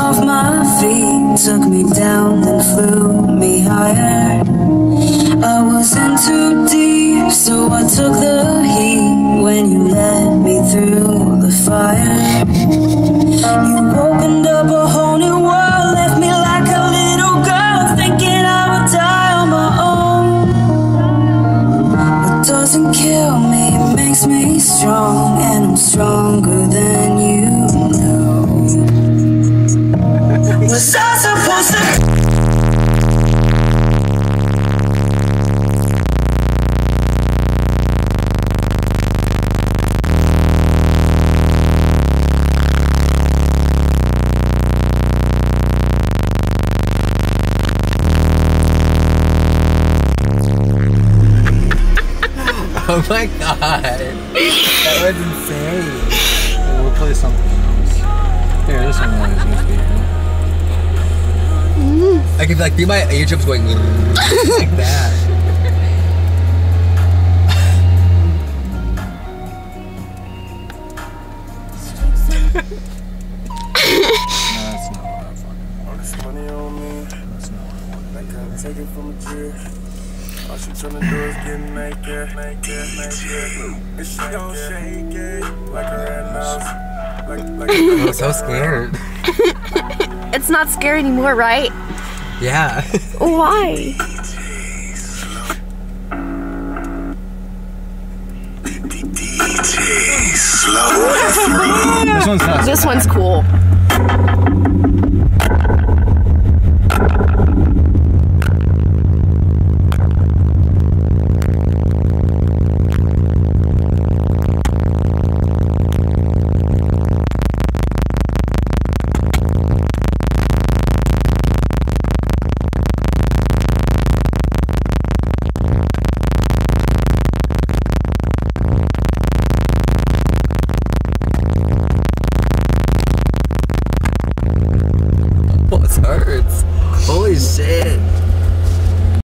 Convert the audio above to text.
off my feet, took me down and flew me higher. I was in too deep, so I took the heat when you led me through the fire. You opened up a whole new world, left me like a little girl, thinking I would die on my own. What doesn't kill me, it makes me strong, and I'm stronger than you know. Was I supposed to? Oh my god, that was insane. We'll play something else. Here, this one was supposed to be cool. I could like do my eardrums going like that. That's not what I fucking want. Money on me. That's not what I want. I can't take it from a tree. All she tryna do is get naked. And she gon' shake it like her I'm so scared. It's not scary anymore, right? Yeah. Why? This one's not. This one's cool.